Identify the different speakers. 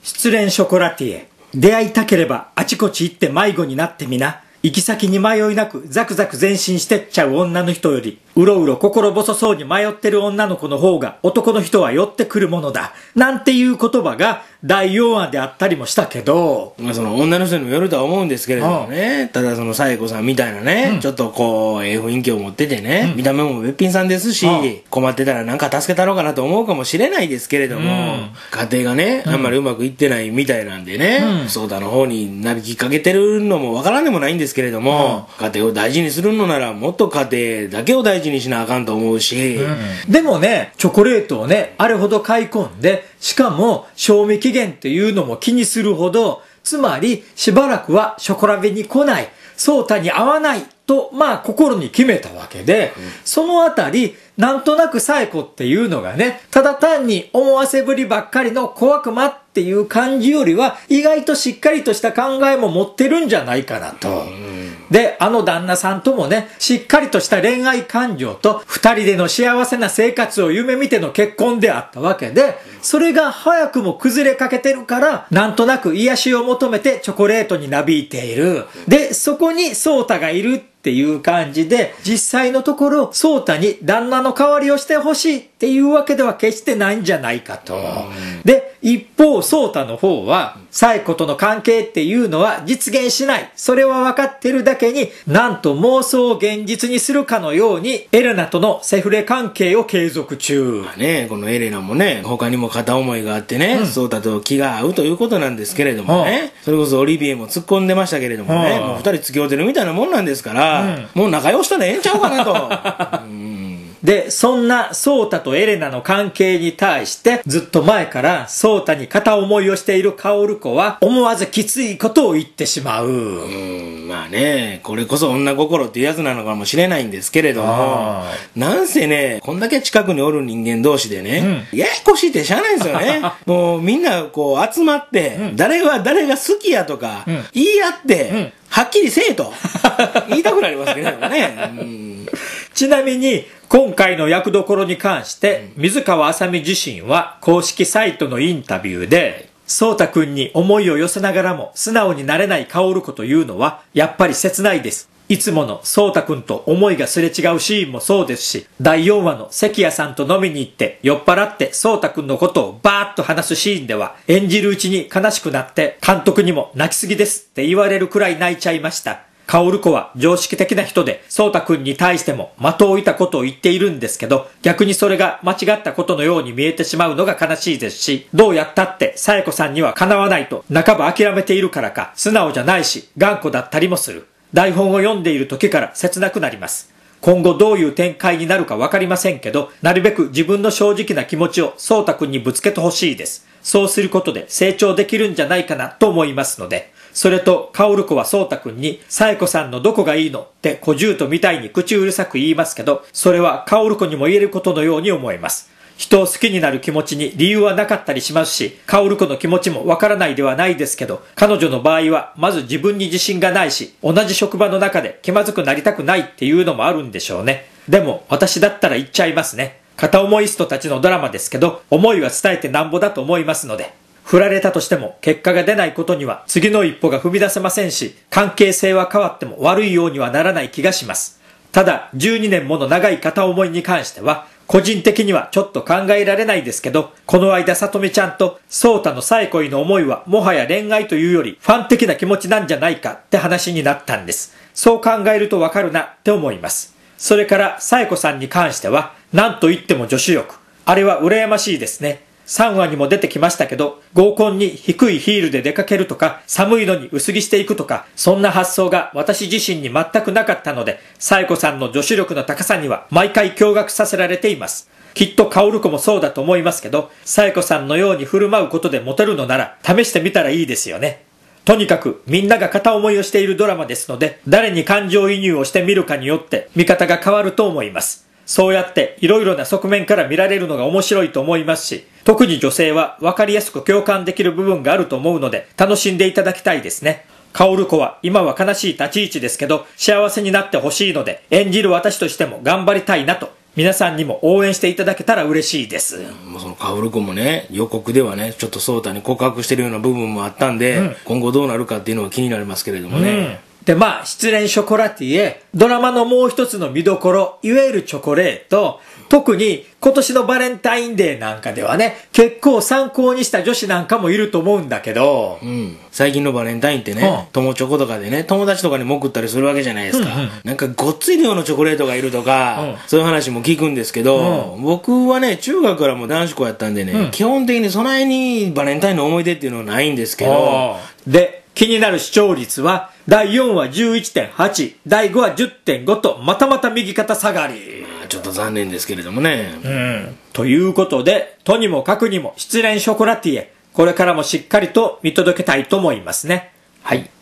Speaker 1: 失恋ショコラティエ。出会いたければあちこち行って迷子になってみな。行き先に迷いなくザクザク前進してっちゃう女の人より、うろうろ心細そうに迷ってる女の子の方が男の人は寄ってくるものだ。なんていう言葉が第4話であったりもしたけど。
Speaker 2: その女の人にもよるとは思うんですけれどもね。ただそのサエコさんみたいなね、ちょっとこう、雰囲気を持っててね、見た目もべっぴんさんですし、困ってたらなんか助けたろうかなと思うかもしれないですけれども、家庭がね、あんまりうまくいってないみたいなんでね、ソータの方になびきかけてるのもわからんでもないんですけれども、家庭を大事にするのならもっと家庭だけを大事にしなあかんと思うし、
Speaker 1: でもね、チョコレートをね、あれほど買い込んで、しかも賞味期限っていうのも気にするほど、つまりしばらくはショコラベに来ない、ソータに会わないと、心に決めたわけで、そのあたり、なんとなくサエコっていうのがね、ただ単に思わせぶりばっかりの小悪魔っていう感じよりは、意外としっかりとした考えも持ってるんじゃないかなと。で、旦那さんともね、しっかりとした恋愛感情と二人での幸せな生活を夢見ての結婚であったわけで、それが早くも崩れかけてるから、なんとなく癒しを求めてチョコレートになびいている。で、そこにソータがいるっていう感じで、実際のところ、ソータに旦那の代わりをしてほしいっていうわけでは決してないんじゃないかと。で、一方、ソータの方は、サエコとの関係っていうのは実現しない。それは分かってるだけに、なんと妄想を現実にするかのように、エレナとのセフレ関係を継続中。
Speaker 2: このエレナもね、他にも片思いがあってね、ソータと気が合うということなんですけれどもね、それこそオリビエも突っ込んでましたけれどもね、もう二人付き合うてるみたいなもんなんですから、もう仲良したらええんちゃうかなと。
Speaker 1: で、そんなソータとエレナの関係に対して、ずっと前からソータに片思いをしているカオル子は、思わずきついことを言ってしまう。
Speaker 2: これこそ女心っていうやつなのかもしれないんですけれども、なんせね、こんだけ近くにおる人間同士でね、ややこしいってしゃあないんですよね。もうみんなこう集まって、誰が好きやとか、言い合って、はっきりせえと言いたくなりますけどね。
Speaker 1: ちなみに、今回の役どころに関して、水川あさみ自身は公式サイトのインタビューで、ソータくんに思いを寄せながらも素直になれないカオル子というのは、やっぱり切ないです。いつものソータくんと思いがすれ違うシーンもそうですし、第4話の関谷さんと飲みに行って酔っ払ってソータくんのことをバーッと話すシーンでは、演じるうちに悲しくなって監督にも泣きすぎですって言われるくらい泣いちゃいました。カオル子は常識的な人で、ソータくんに対しても的を置いたことを言っているんですけど、逆にそれが間違ったことのように見えてしまうのが悲しいですし、どうやったってサエコさんにはかなわないと半ば諦めているからか、素直じゃないし、頑固だったりもする。台本を読んでいる時から切なくなります。今後どういう展開になるかわかりませんけど、なるべく自分の正直な気持ちをソータくんにぶつけてほしいです。そうすることで成長できるんじゃないかなと思いますので。それと、カオル子はソータくんに、サエコさんのどこがいいのって小獣とみたいに口うるさく言いますけど、それはカオル子にも言えることのように思えます。人を好きになる気持ちに理由はなかったりしますし、カオル子の気持ちもわからないではないですけど、彼女の場合はまず自分に自信がないし、同じ職場の中で気まずくなりたくないっていうのもあるんでしょうね。でも、私だったら言っちゃいますね。片思いストたちのドラマですけど、思いは伝えてなんぼだと思いますので。振られたとしても結果が出ないことには次の一歩が踏み出せませんし、関係性は変わっても悪いようにはならない気がします。ただ、12年もの長い片思いに関しては、個人的にはちょっと考えられないですけど、この間さとみちゃんとソータのサエコへの思いはもはや恋愛というよりファン的な気持ちなんじゃないかって話になったんです。そう考えるとわかるなって思います。それからサエコさんに関しては、なんと言っても女子力。あれは羨ましいですね。3話にも出てきましたけど、合コンに低いヒールで出かけるとか、寒いのに薄着していくとか、そんな発想が私自身に全くなかったので、サエコさんの女子力の高さには毎回驚愕させられています。きっとカオル子もそうだと思いますけど、サエコさんのように振る舞うことでモテるのなら、試してみたらいいですよね。とにかくみんなが片思いをしているドラマですので、誰に感情移入をしてみるかによって見方が変わると思います。そうやっていろいろな側面から見られるのが面白いと思いますし、特に女性は分かりやすく共感できる部分があると思うので、楽しんでいただきたいですね。カオル子は今は悲しい立ち位置ですけど、幸せになってほしいので、演じる私としても頑張りたいなと皆さんにも応援していただけたら嬉しいです。
Speaker 2: もうその薫君もね、予告ではね、ちょっと颯太に告白してるような部分もあったんで、今後どうなるかっていうのは気になりますけれどもね。
Speaker 1: で、失恋ショコラティエ、ドラマのもう一つの見どころ、いわゆるチョコレート、特に今年のバレンタインデーなんかではね、結構参考にした女子なんかもいると思うんだけど、
Speaker 2: 最近のバレンタインってね、友チョコとかでね、友達とかにも送ったりするわけじゃないですか。なんかごっつい量のチョコレートがいるとか、そういう話も聞くんですけど、僕はね、中学からも男子校やったんでね、基本的にそないにバレンタインの思い出っていうのはないんですけど、
Speaker 1: で、気になる視聴率は、第4話 11.8、第5話 10.5 と、またまた右肩下がり。
Speaker 2: ちょっと残念ですけれどもね。
Speaker 1: ということで、とにもかくにも失恋ショコラティエ、これからもしっかりと見届けたいと思いますね。はい。